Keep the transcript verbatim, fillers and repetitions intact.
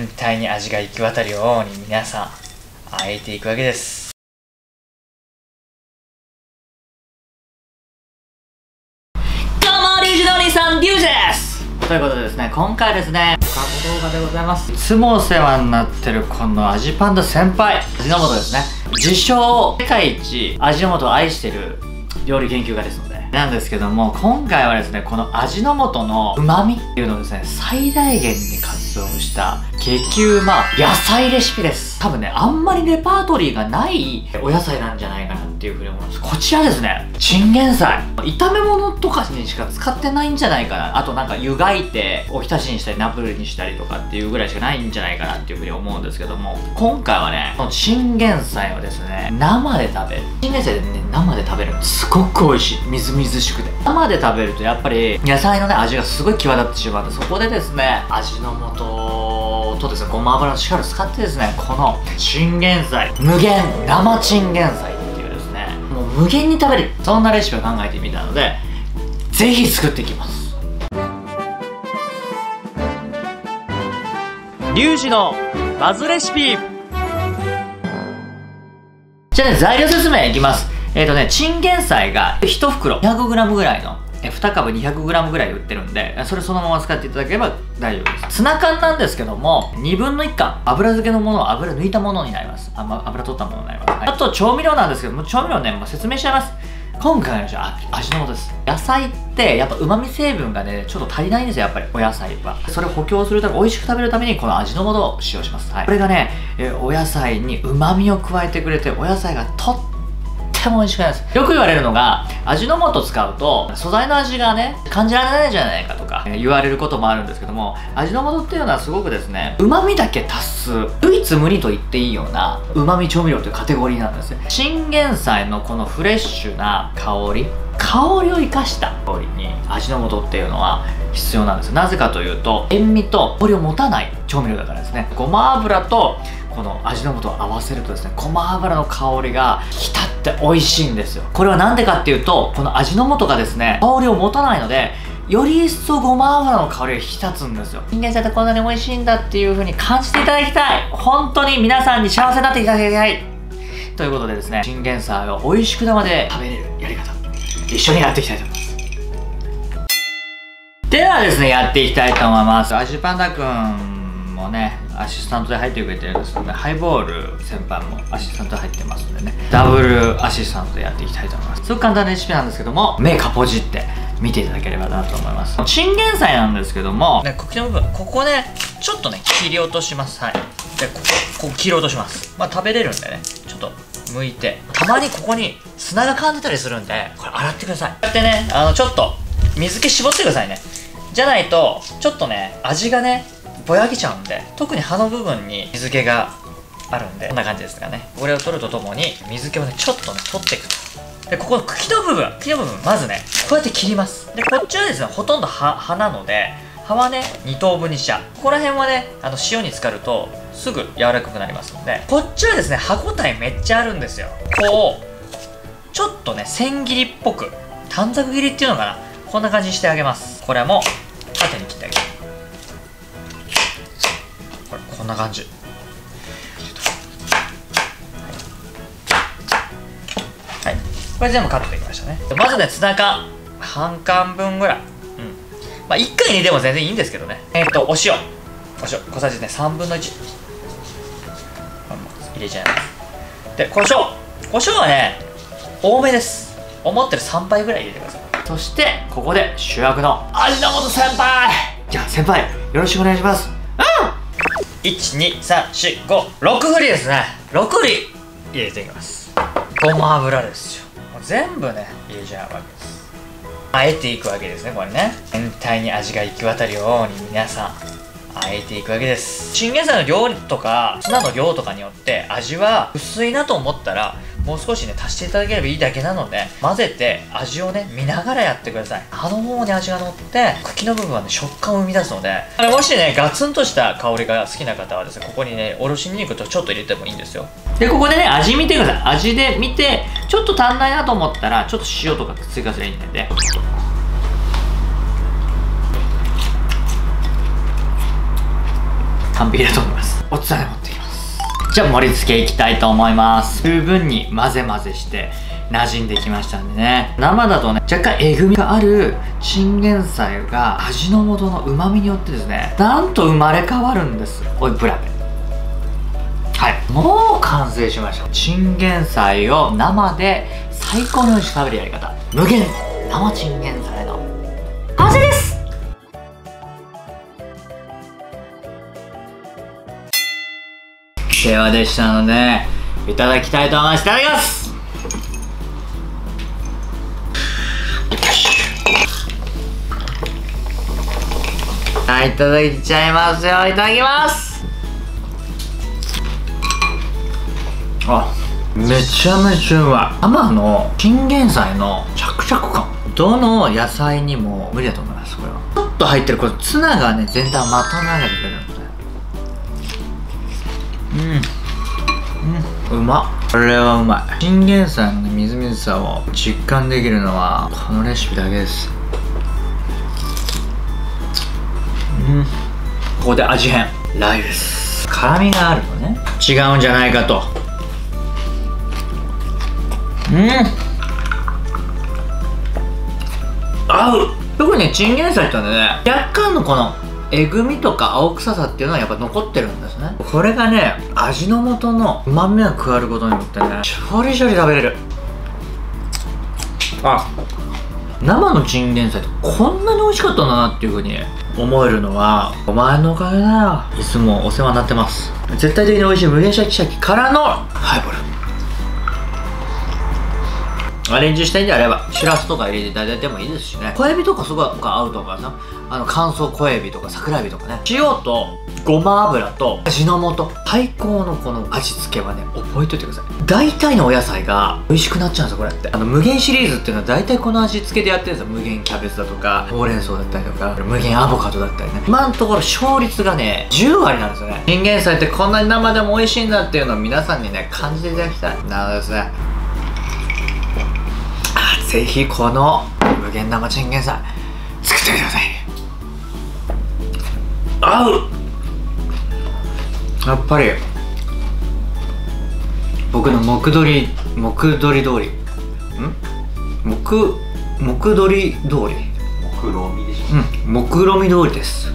全体に味が行き渡るように皆さんあえていくわけです。どうもリュウジのお兄さんリュウジです。ということでですね、今回ですねコラボ動画でございます。いつもお世話になってるこの味パンダ先輩味の素ですね。自称世界一味の素を愛してる料理研究家ですのでなんですけども、今回はですねこの味の素の旨味っていうのをですね最大限に活用した激うま野菜レシピです。多分ねあんまりレパートリーがないお野菜なんじゃないかなっていうふうに思います。こちらですね、チンゲン菜、炒め物とかにしか使ってないんじゃないかな。あとなんか湯がいておひたしにしたりナムルにしたりとかっていうぐらいしかないんじゃないかなっていうふうに思うんですけども、今回はねこのチンゲン菜をですね生で食べる。チンゲン菜でね生で食べるのすごく美味しい。みずみずしくて生で食べるとやっぱり野菜のね味がすごい際立ってしまうので、そこでですね味の素とですねごま油の力を使ってですねこのチンゲン菜無限生チンゲン菜っていうですねもう無限に食べれるそんなレシピを考えてみたのでぜひ作っていきます。リュウジのバズレシピ。じゃあね材料説明いきます。えっとね、チンゲン菜がいち袋 にひゃくグラム ぐらいのにかぶ にひゃくグラム ぐらい売ってるんで、それそのまま使っていただければ大丈夫です。ツナ缶なんですけどもにぶんのいち缶油漬けのものを油抜いたものになります。あ、ま、油取ったものになります、はい、あと調味料なんですけども、調味料ね、まあ、説明しちゃいます。今回の味の素です。野菜ってやっぱ旨味成分がねちょっと足りないんですよ。やっぱりお野菜はそれを補強するため、美味しく食べるためにこの味の素を使用します、はい、これがね、えお野菜に旨味を加えてくれて、お野菜がとってとても美味しくないです。よく言われるのが味の素使うと素材の味がね感じられないじゃないかとか言われることもあるんですけども、味の素っていうのはすごくですね旨味だけ足す唯一無二と言っていいような旨味調味料というカテゴリーなんですね。チンゲン菜のこのフレッシュな香り香りを生かした料理に味の素っていうのは必要なんです。なぜかというと塩味と香りを持たない調味料だからですね。ごま油とこの味の素を合わせるとですねごま油の香りが引き立って美味しいんですよ。これはなんでかっていうとこの味の素がですね香りを持たないのでより一層ごま油の香りが引き立つんですよ。チンゲン菜ってこんなに美味しいんだっていう風に感じていただきたい。本当に皆さんに幸せになっていただきたいということでですね、チンゲン菜を美味しく生で食べれるやり方一緒にやっていきたいと思います。ではですねやっていきたいと思います。味パンダくんもねアシスタントで入ってくれてるんですけどね、ハイボール先輩もアシスタントで入ってますんでねダブルアシスタントでやっていきたいと思います。すごく簡単なレシピなんですけども目かぽじって見ていただければなと思います。チンゲン菜なんですけども、ね、茎の部分ここねちょっとね切り落とします。はいでこここ切り落とします。まあ食べれるんでねちょっと剥いて、たまにここに砂が感じたりするんでこれ洗ってください。こうやってねあのちょっと水気絞ってくださいね。じゃないとちょっとね味がねぼやけちゃうんで、特に葉の部分に水気があるんでこんな感じですかね。これを取るとともに水気をねちょっとね取っていくと。でここの茎の部分茎の部分まずねこうやって切ります。でこっちはですねほとんど葉葉なので葉はねに等分にしちゃう。ここら辺はねあの塩に浸かるとすぐ柔らかくなりますので、こっちはですね歯ごたえめっちゃあるんですよ。こうちょっとね千切りっぽく短冊切りっていうのかな、こんな感じにしてあげます。これも縦に切ってあげる。これこんな感じ。はい、これ全部カットできましたね。まずねツナ缶半缶分ぐらい、うんまあいっかいにでも全然いいんですけどね。えっとお塩お塩小さじねさんぶんのいち入れちゃいます。で胡椒胡椒はね多めです。思ってるさんばいぐらい入れてください。そしてここで主役の味の素先輩。じゃあ先輩よろしくお願いします。うんいちにさんしごろく振りですね。ろく振り入れていきます。ごま油ですよ。もう全部ね入れちゃうわけです。あえていくわけですね。これね全体に味が行き渡るように皆さんあえていくわけです。チンゲン菜の量とかツナの量とかによって味は薄いなと思ったらもう少しね足していただければいいだけなので、混ぜて味をね見ながらやってください。葉の方に味が乗って茎の部分はね食感を生み出すので、もしねガツンとした香りが好きな方はですねここにねおろしにんにくとちょっと入れてもいいんですよ。でここでね味見てください。味で見てちょっと足んないなと思ったらちょっと塩とか追加すればいいんで、 完璧だと思います。おつまみ持ってきます。じゃあ盛り付けいきたいと思います。十分に混ぜ混ぜして馴染んできましたんでね。生だとね、若干えぐみがあるチンゲン菜が味の素の旨味によってですね、なんと生まれ変わるんです。おいブラペ。はい、もう完成しました。チンゲン菜を生で最高に美味しく食べるやり方、無限生チンゲン菜の完成です。ではでしたのでいただきたいと思います。いただきます。はい、いただいちゃいますよ。いただきます。あ、めちゃめちゃうまい。生のチンゲン菜のシャクシャク感、どの野菜にも無理だと思います。これはちょっと入ってるこのツナがね、全体をまとめ上げてくれるんですね。うん、うん、うまっ。これはうまい。チンゲン菜のね、みずみずしさを実感できるのはこのレシピだけです。うん、ここで味変、ラー油です。辛みがあるとね、違うんじゃないかと。うん、合う。特にチンゲン菜ってのはね、若干のこのえぐみとか青臭さっていうのはやっぱ残ってるんですね。これがね、味の素のうまみが加わることによってね、ショリショリ食べれる。あ、生のチンゲン菜ってこんなに美味しかったんだなっていう風に思えるのはお前のおかげだよ。いつもお世話になってます。絶対的に美味しい無限シャキシャキからのハイボール。アレンジしたいんであればシラスとか入れていただいてもいいですしね。小エビとかすごい合うと思いますよ。あの乾燥小エビとか桜エビとかね。塩とごま油と味の素、最高のこの味付けはね、覚えておいてください。大体のお野菜が美味しくなっちゃうんですよ、これって。あの無限シリーズっていうのは大体この味付けでやってるんですよ。無限キャベツだとかほうれん草だったりとか無限アボカドだったりね。今のところ勝率がねじゅう割なんですよね。チンゲン菜ってこんなに生でも美味しいんだっていうのを皆さんにね感じていただきたい。なのでですね、ぜひこの無限生チンゲン菜作ってみてください。合う。やっぱり僕の目取り目取り通り、ん目目取り通り、 目論見でしょ。 うん、目論見通りです。